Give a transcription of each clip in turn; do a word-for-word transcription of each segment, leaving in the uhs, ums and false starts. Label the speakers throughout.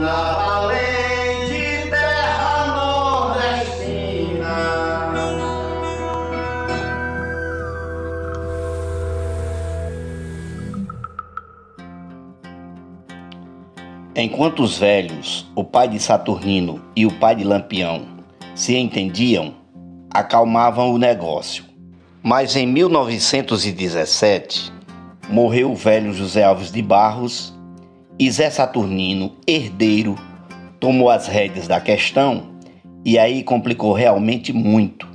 Speaker 1: na valente terra nordestina.
Speaker 2: Enquanto os velhos, o pai de Saturnino e o pai de Lampião, se entendiam, acalmavam o negócio. Mas em mil novecentos e dezessete, morreu o velho José Alves de Barros e Zé Saturnino, herdeiro, tomou as rédeas da questão e aí complicou realmente muito.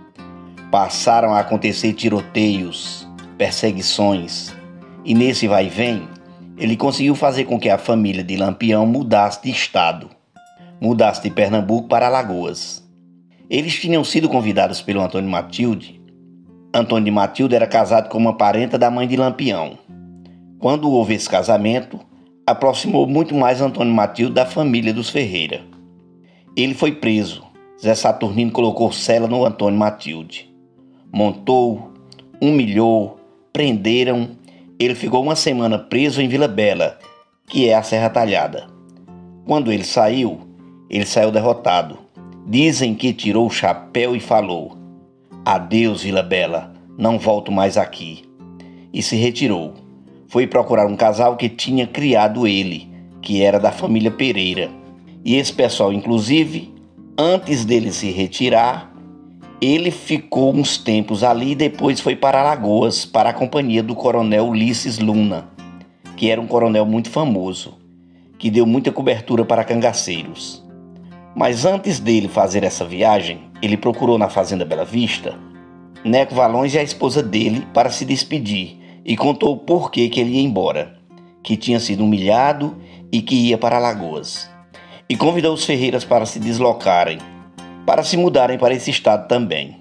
Speaker 2: Passaram a acontecer tiroteios, perseguições e nesse vai e vem, ele conseguiu fazer com que a família de Lampião mudasse de estado, mudasse de Pernambuco para Alagoas. Eles tinham sido convidados pelo Antônio Matilde. Antônio de Matilde era casado com uma parenta da mãe de Lampião. Quando houve esse casamento, aproximou muito mais Antônio Matilde da família dos Ferreira. Ele foi preso. Zé Saturnino colocou cela no Antônio Matilde. Montou, humilhou, prenderam. Ele ficou uma semana preso em Vila Bela, que é a Serra Talhada. Quando ele saiu, ele saiu derrotado. Dizem que tirou o chapéu e falou: "Adeus, Vila Bela, não volto mais aqui." E se retirou. Foi procurar um casal que tinha criado ele, que era da família Pereira. E esse pessoal, inclusive, antes dele se retirar, ele ficou uns tempos ali e depois foi para Alagoas, para a companhia do coronel Ulisses Luna, que era um coronel muito famoso, que deu muita cobertura para cangaceiros. Mas antes dele fazer essa viagem, ele procurou na Fazenda Bela Vista Neco Valões e a esposa dele para se despedir e contou o porquê que ele ia embora, que tinha sido humilhado e que ia para Alagoas. E convidou os Ferreiras para se deslocarem, para se mudarem para esse estado também.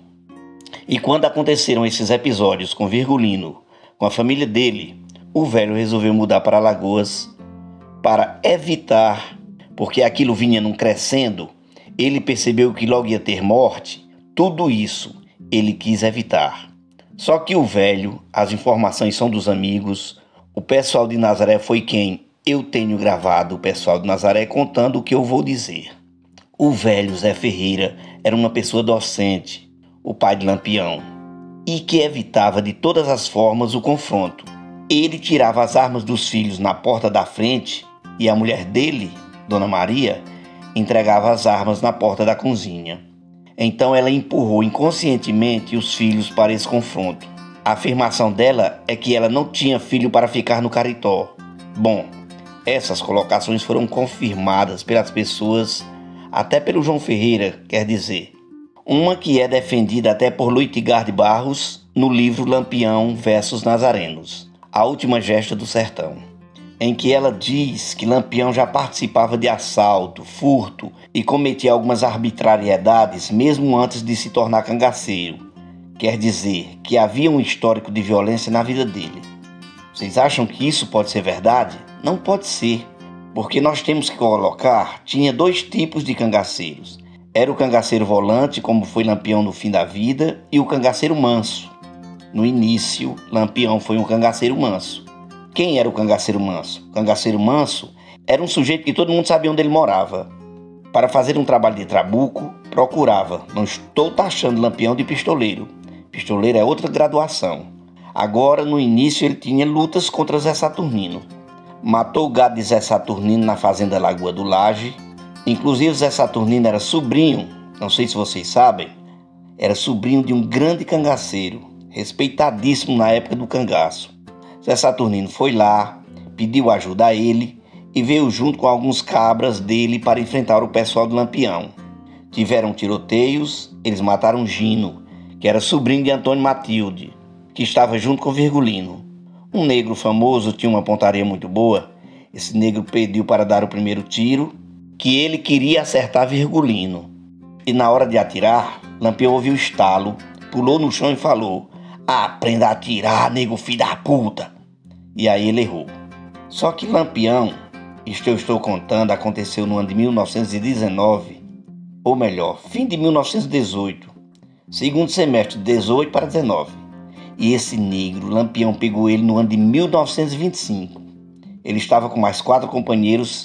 Speaker 2: E quando aconteceram esses episódios com Virgulino, com a família dele, o velho resolveu mudar para Alagoas para evitar, porque aquilo vinha num crescendo, ele percebeu que logo ia ter morte, tudo isso ele quis evitar. Só que o velho, as informações são dos amigos, o pessoal de Nazaré foi quem eu tenho gravado, o pessoal de Nazaré contando o que eu vou dizer. O velho Zé Ferreira era uma pessoa docente, o pai de Lampião, e que evitava de todas as formas o confronto. Ele tirava as armas dos filhos na porta da frente e a mulher dele, Dona Maria, entregava as armas na porta da cozinha. Então ela empurrou inconscientemente os filhos para esse confronto. A afirmação dela é que ela não tinha filho para ficar no Caritó. Bom, essas colocações foram confirmadas pelas pessoas, até pelo João Ferreira, quer dizer, uma que é defendida até por Luitigar de Barros no livro Lampião versus Nazarenos, A Última Gesta do Sertão, em que ela diz que Lampião já participava de assalto, furto e cometia algumas arbitrariedades mesmo antes de se tornar cangaceiro. Quer dizer que havia um histórico de violência na vida dele. Vocês acham que isso pode ser verdade? Não pode ser, porque nós temos que colocar, tinha dois tipos de cangaceiros. Era o cangaceiro volante, como foi Lampião no fim da vida, e o cangaceiro manso. No início, Lampião foi um cangaceiro manso. Quem era o cangaceiro manso? O cangaceiro manso era um sujeito que todo mundo sabia onde ele morava. Para fazer um trabalho de trabuco, procurava. Não estou taxando Lampião de pistoleiro. Pistoleiro é outra graduação. Agora, no início, ele tinha lutas contra Zé Saturnino. Matou o gado de Zé Saturnino na fazenda Lagoa do Laje. Inclusive, Zé Saturnino era sobrinho, não sei se vocês sabem, era sobrinho de um grande cangaceiro, respeitadíssimo na época do cangaço. Zé Saturnino foi lá, pediu ajuda a ele e veio junto com alguns cabras dele para enfrentar o pessoal do Lampião. Tiveram tiroteios, eles mataram Gino, que era sobrinho de Antônio Matilde, que estava junto com Virgulino. Um negro famoso tinha uma pontaria muito boa. Esse negro pediu para dar o primeiro tiro, que ele queria acertar Virgulino. E na hora de atirar, Lampião ouviu o estalo, pulou no chão e falou: "Aprenda a atirar, nego filho da puta!" E aí ele errou. Só que Lampião, isto eu estou contando, aconteceu no ano de mil novecentos e dezenove, ou melhor, fim de mil novecentos e dezoito, segundo semestre de dezoito para dezenove. E esse negro, Lampião, pegou ele no ano de mil novecentos e vinte e cinco. Ele estava com mais quatro companheiros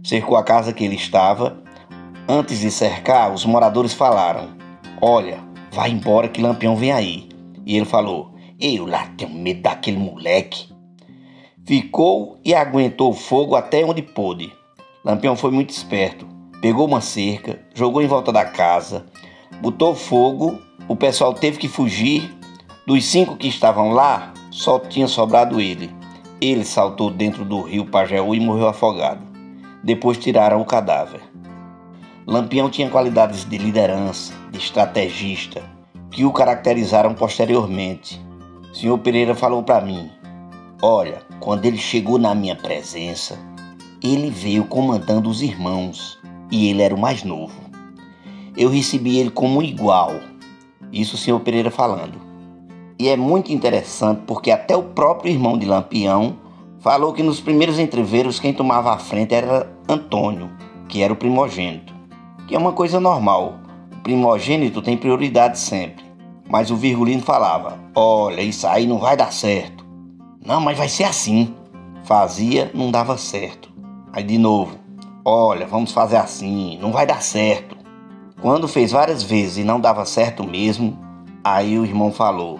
Speaker 2: cercou a casa que ele estava. Antes de cercar, os moradores falaram: olha, vai embora que Lampião vem aí. E ele falou: eu lá tenho medo daquele moleque. Ficou e aguentou o fogo até onde pôde. Lampião foi muito esperto. Pegou uma cerca, jogou em volta da casa, botou fogo. O pessoal teve que fugir. Dos cinco que estavam lá, só tinha sobrado ele. Ele saltou dentro do rio Pajeú e morreu afogado. Depois tiraram o cadáver. Lampião tinha qualidades de liderança, de estrategista, que o caracterizaram posteriormente. O senhor Pereira falou para mim: olha, quando ele chegou na minha presença, ele veio comandando os irmãos e ele era o mais novo. Eu recebi ele como um igual. Isso o senhor Pereira falando. E é muito interessante porque até o próprio irmão de Lampião falou que nos primeiros entreveros quem tomava a frente era Antônio, que era o primogênito. Que é uma coisa normal. O primogênito tem prioridade sempre. Mas o Virgulino falava: olha, isso aí não vai dar certo. Não, mas vai ser assim. Fazia, não dava certo. Aí de novo: olha, vamos fazer assim, não vai dar certo. Quando fez várias vezes e não dava certo mesmo, aí o irmão falou: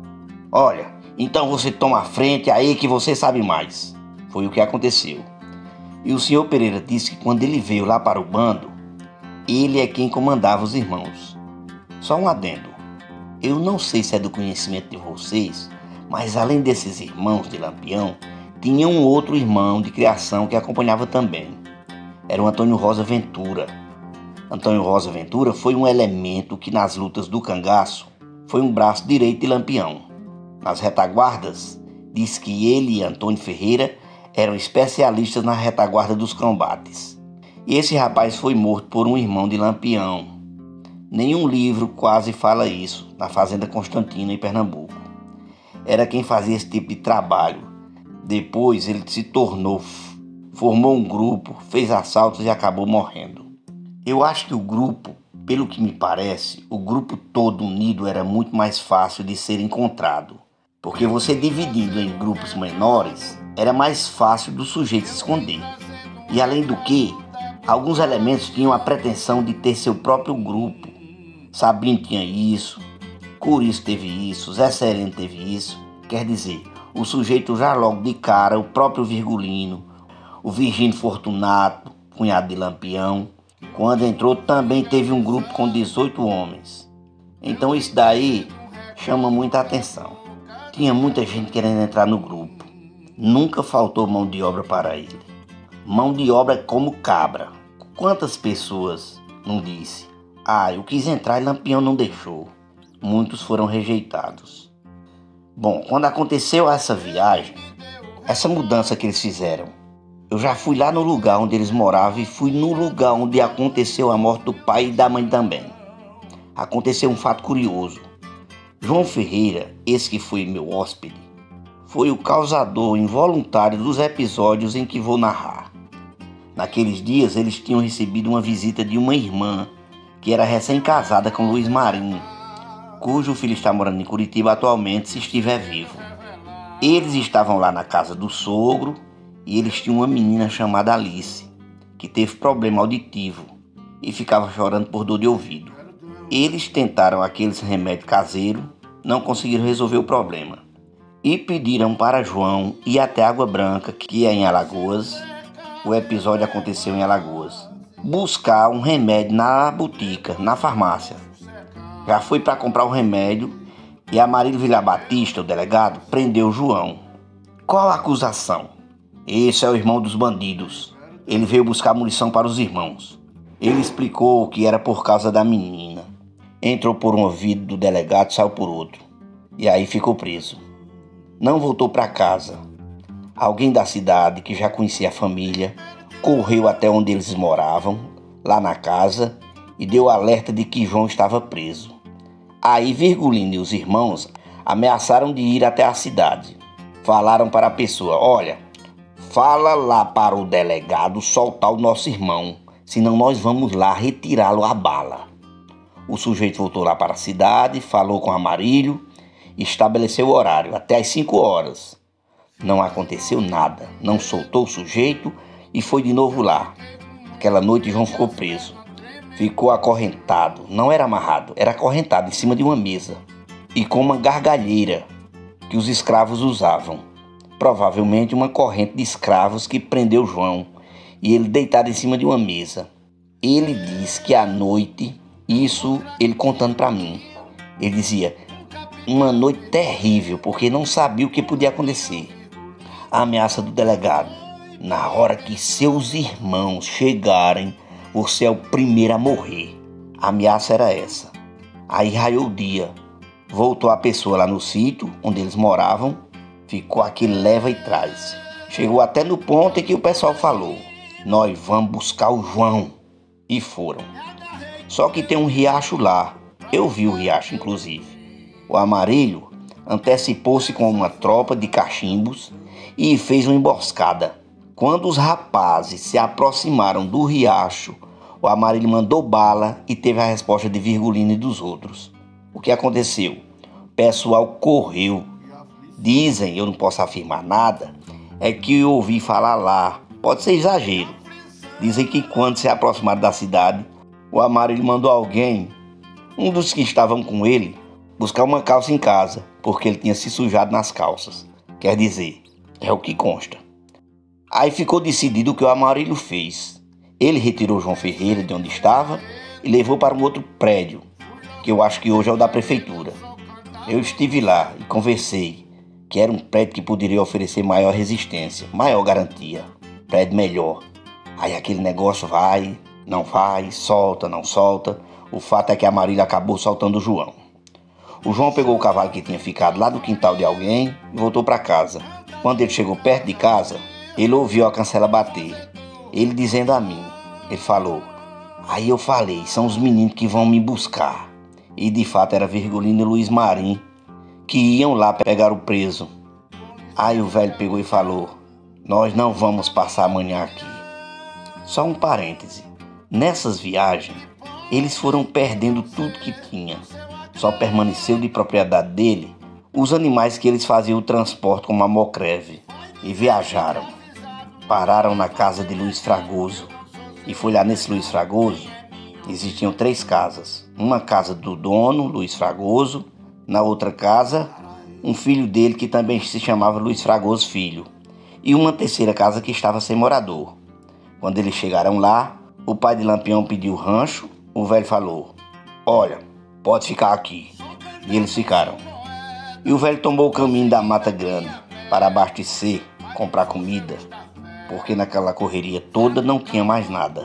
Speaker 2: olha, então você toma a frente aí que você sabe mais. Foi o que aconteceu. E o senhor Pereira disse que quando ele veio lá para o bando, ele é quem comandava os irmãos. Só um adendo: eu não sei se é do conhecimento de vocês, mas além desses irmãos de Lampião, tinha um outro irmão de criação que acompanhava também. Era o Antônio Rosa Ventura. Antônio Rosa Ventura foi um elemento que nas lutas do cangaço foi um braço direito de Lampião. Nas retaguardas, diz que ele e Antônio Ferreira eram especialistas na retaguarda dos combates. E esse rapaz foi morto por um irmão de Lampião. Nenhum livro quase fala isso, na Fazenda Constantina, em Pernambuco. Era quem fazia esse tipo de trabalho. Depois ele se tornou, formou um grupo, fez assaltos e acabou morrendo. Eu acho que o grupo, pelo que me parece, o grupo todo unido era muito mais fácil de ser encontrado. Porque você dividido em grupos menores, era mais fácil do sujeito se esconder. E além do que, alguns elementos tinham a pretensão de ter seu próprio grupo. Sabino tinha isso, Curiço teve isso, Zé Sereno teve isso. Quer dizer, o sujeito já logo de cara, o próprio Virgulino, o Virgínio Fortunato, cunhado de Lampião, quando entrou também teve um grupo com dezoito homens. Então isso daí chama muita atenção. Tinha muita gente querendo entrar no grupo. Nunca faltou mão de obra para ele. Mão de obra como cabra. Quantas pessoas não disse: ah, eu quis entrar e Lampião não deixou. Muitos foram rejeitados. Bom, quando aconteceu essa viagem, essa mudança que eles fizeram, eu já fui lá no lugar onde eles moravam e fui no lugar onde aconteceu a morte do pai e da mãe também. Aconteceu um fato curioso. João Ferreira, esse que foi meu hóspede, foi o causador involuntário dos episódios em que vou narrar. Naqueles dias eles tinham recebido uma visita de uma irmã que era recém-casada com Luiz Marinho, cujo filho está morando em Curitiba atualmente, se estiver vivo. Eles estavam lá na casa do sogro e eles tinham uma menina chamada Alice, que teve problema auditivo e ficava chorando por dor de ouvido. Eles tentaram aqueles remédios caseiros, não conseguiram resolver o problema. E pediram para João ir até Água Branca, que é em Alagoas. O episódio aconteceu em Alagoas. Buscar um remédio na botica, na farmácia. Já foi para comprar o remédio e Amarílio Vila Batista, o delegado, prendeu João. Qual a acusação? Esse é o irmão dos bandidos. Ele veio buscar munição para os irmãos. Ele explicou que era por causa da menina. Entrou por um ouvido do delegado, saiu por outro. E aí ficou preso. Não voltou para casa. Alguém da cidade, que já conhecia a família, correu até onde eles moravam, lá na casa, e deu alerta de que João estava preso. Aí Virgulino e os irmãos ameaçaram de ir até a cidade. Falaram para a pessoa: olha, fala lá para o delegado soltar o nosso irmão, senão nós vamos lá retirá-lo à bala. O sujeito voltou lá para a cidade, falou com Amarílio, estabeleceu o horário, até às cinco horas. Não aconteceu nada, não soltou o sujeito e foi de novo lá. Aquela noite João ficou preso. Ficou acorrentado, não era amarrado, era acorrentado em cima de uma mesa e com uma gargalheira que os escravos usavam. Provavelmente uma corrente de escravos que prendeu João e ele deitado em cima de uma mesa. Ele diz que à noite, isso ele contando para mim, ele dizia, uma noite terrível, porque não sabia o que podia acontecer. A ameaça do delegado, na hora que seus irmãos chegarem, você é o primeiro a morrer. A ameaça era essa. Aí raiou o dia, voltou a pessoa lá no sítio onde eles moravam, ficou aquele leva e traz. Chegou até no ponto em que o pessoal falou, nós vamos buscar o João. E foram. Só que tem um riacho lá. Eu vi o riacho, inclusive. O Amarilho antecipou-se com uma tropa de cachimbos e fez uma emboscada. Quando os rapazes se aproximaram do riacho, o Amarilho mandou bala e teve a resposta de Virgulino e dos outros. O que aconteceu? O pessoal correu. Dizem, eu não posso afirmar nada, é que eu ouvi falar lá. Pode ser exagero. Dizem que quando se aproximaram da cidade, o Amarilho mandou alguém, um dos que estavam com ele, buscar uma calça em casa, porque ele tinha se sujado nas calças. Quer dizer, é o que consta. Aí ficou decidido o que o Amarilho fez. Ele retirou João Ferreira de onde estava e levou para um outro prédio, que eu acho que hoje é o da prefeitura. Eu estive lá e conversei, que era um prédio que poderia oferecer maior resistência, maior garantia, prédio melhor. Aí aquele negócio vai, não vai, solta, não solta. O fato é que a Marília acabou soltando o João. O João pegou o cavalo que tinha ficado lá do quintal de alguém e voltou para casa. Quando ele chegou perto de casa, ele ouviu a cancela bater. Ele dizendo a mim, ele falou, aí eu falei, são os meninos que vão me buscar. E de fato era Virgulino e Luiz Marim, que iam lá pegar o preso. Aí o velho pegou e falou, nós não vamos passar amanhã aqui. Só um parêntese, nessas viagens, eles foram perdendo tudo que tinha. Só permaneceu de propriedade dele os animais que eles faziam o transporte como a Mocreve. E viajaram. Pararam na casa de Luiz Fragoso. E foi lá nesse Luiz Fragoso, existiam três casas. Uma casa do dono, Luiz Fragoso. Na outra casa, um filho dele que também se chamava Luiz Fragoso Filho. E uma terceira casa que estava sem morador. Quando eles chegaram lá, o pai de Lampião pediu rancho, o velho falou, olha, pode ficar aqui. E eles ficaram. E o velho tomou o caminho da Mata Grande para abastecer, comprar comida, porque naquela correria toda não tinha mais nada.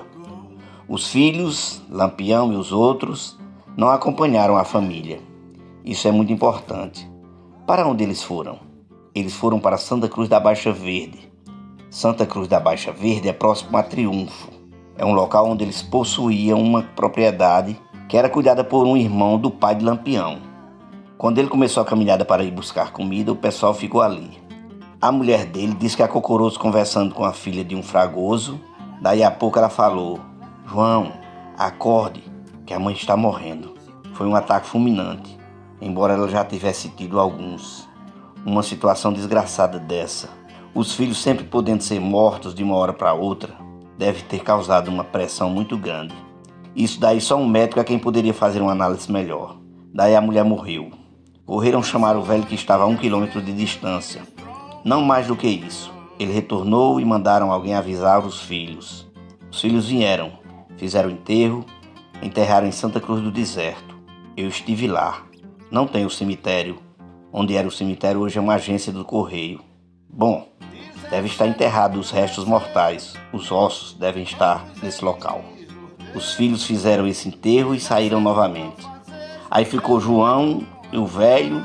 Speaker 2: Os filhos, Lampião e os outros, não acompanharam a família. Isso é muito importante. Para onde eles foram? Eles foram para Santa Cruz da Baixa Verde. Santa Cruz da Baixa Verde é próximo a Triunfo. É um local onde eles possuíam uma propriedade que era cuidada por um irmão do pai de Lampião. Quando ele começou a caminhada para ir buscar comida, o pessoal ficou ali. A mulher dele disse que acocorou-se conversando com a filha de um fragoso. Daí a pouco ela falou, João, acorde, que a mãe está morrendo. Foi um ataque fulminante, embora ela já tivesse tido alguns. Uma situação desgraçada dessa, os filhos sempre podendo ser mortos de uma hora para outra, deve ter causado uma pressão muito grande. Isso daí só um médico é quem poderia fazer uma análise melhor. Daí a mulher morreu. Correram chamar o velho que estava a um quilômetro de distância. Não mais do que isso. Ele retornou e mandaram alguém avisar os filhos. Os filhos vieram, fizeram o enterro, enterraram em Santa Cruz do Deserto. Eu estive lá. Não tem o cemitério. Onde era o cemitério hoje é uma agência do correio. Bom, deve estar enterrado os restos mortais. Os ossos devem estar nesse local. Os filhos fizeram esse enterro e saíram novamente. Aí ficou João, o velho,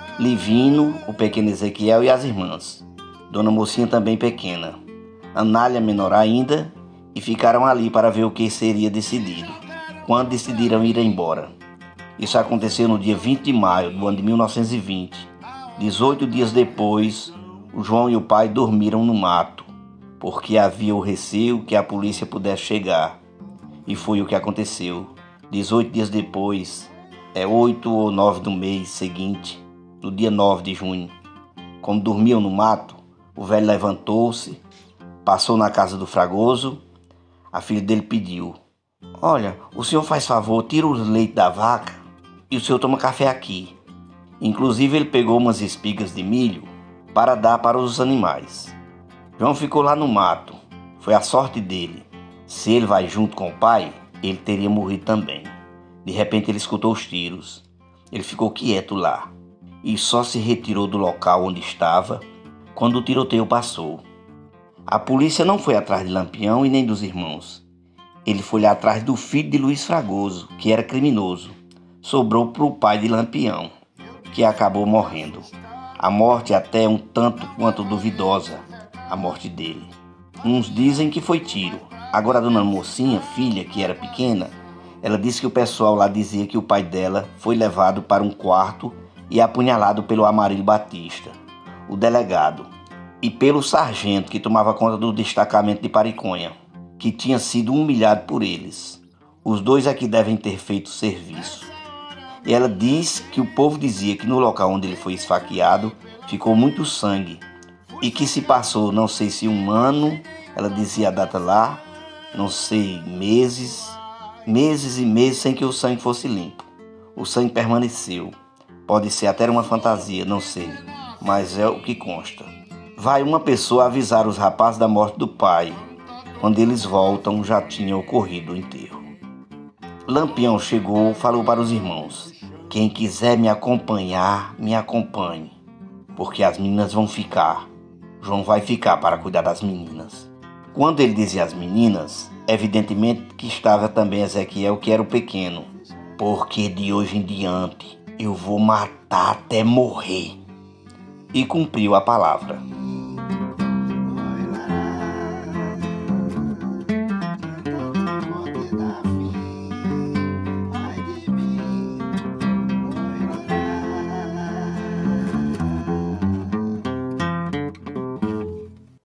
Speaker 2: Livino, o pequeno Ezequiel e as irmãs. Dona Mocinha também pequena. Anália menor ainda, e ficaram ali para ver o que seria decidido, quando decidiram ir embora. Isso aconteceu no dia vinte de maio do ano de mil novecentos e vinte. dezoito dias depois, o João e o pai dormiram no mato, porque havia o receio que a polícia pudesse chegar. E foi o que aconteceu. dezoito dias depois, é oito ou nove do mês seguinte, no dia nove de junho. Como dormiam no mato, o velho levantou-se, Passou na casa do Fragoso. A filha dele pediu: olha, o senhor faz favor, tira o leite da vaca e o senhor toma café aqui. Inclusive ele pegou umas espigas de milho para dar para os animais. João ficou lá no mato. Foi a sorte dele. Se ele vai junto com o pai, ele teria morrido também. De repente ele escutou os tiros. Ele ficou quieto lá e só se retirou do local onde estava quando o tiroteio passou. A polícia não foi atrás de Lampião e nem dos irmãos. Ele foi lá atrás do filho de Luiz Fragoso, que era criminoso. Sobrou para o pai de Lampião, que acabou morrendo. A morte até um tanto quanto duvidosa, a morte dele. Uns dizem que foi tiro. Agora a dona Mocinha, filha, que era pequena, ela disse que o pessoal lá dizia que o pai dela foi levado para um quarto e apunhalado pelo Amarildo Batista, o delegado, e pelo sargento que tomava conta do destacamento de Pariconha, que tinha sido humilhado por eles. Os dois aqui devem ter feito serviço. E ela diz que o povo dizia que no local onde ele foi esfaqueado ficou muito sangue e que se passou, não sei se um ano, ela dizia a data lá, não sei, meses, meses e meses sem que o sangue fosse limpo. O sangue permaneceu. Pode ser até uma fantasia, não sei, mas é o que consta. Vai uma pessoa avisar os rapazes da morte do pai. Quando eles voltam, já tinha ocorrido o enterro. Lampião chegou, falou para os irmãos: quem quiser me acompanhar, me acompanhe, porque as meninas vão ficar. João vai ficar para cuidar das meninas. Quando ele dizia as meninas, evidentemente que estava também Ezequiel, que era o pequeno. Porque de hoje em diante eu vou matar até morrer. E cumpriu a palavra.